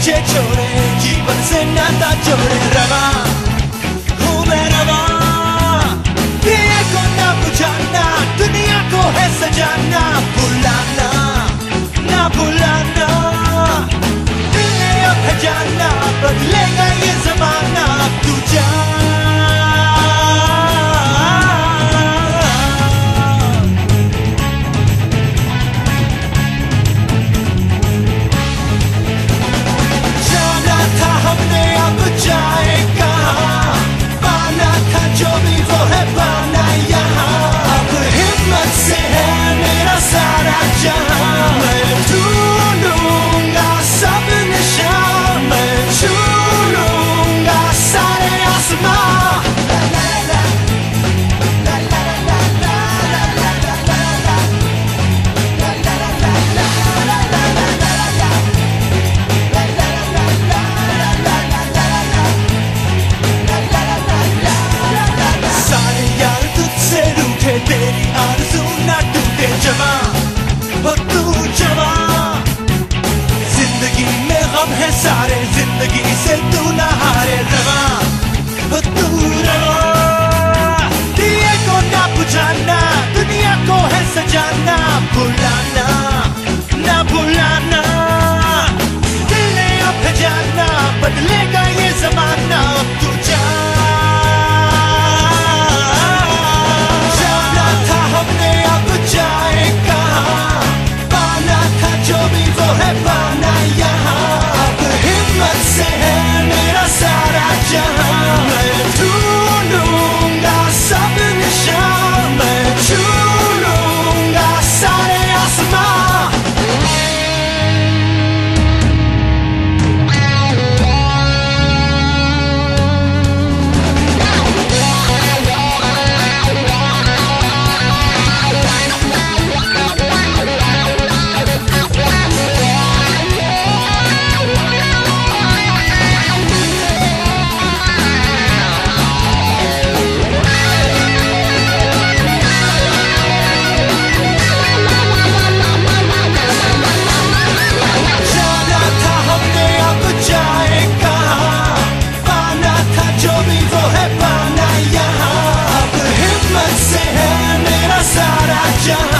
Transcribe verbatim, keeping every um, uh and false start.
पीछे छोड़े, जीवन से नाता जोड़े। रवा हूँ मैं रवा, दिए को ना बुझाना, दुनिया को है सजाना। भुलाना ना भुलाना, दिल ने अब है जाना, बदलेगा ये जमाना। तू जा तेरी आरज़ू ना टूटे जवां, हो तू जवां। जिंदगी में गम है सारे, जिंदगी से तू ना हारे। रवां हो तू रवां, दिए को ना बुझाना, दुनिया को है सजाना। भुलाना ना भुलाना, दिल ने अब है जाना, बदलेगा ये जमाना। अब तू जा है पाना यहाँ, अब हिम्मत से है मेरा सारा जहां। मैं ढूंढूंगा सब निशान, मैं छू लूंगा सारे आसमां। Yeah.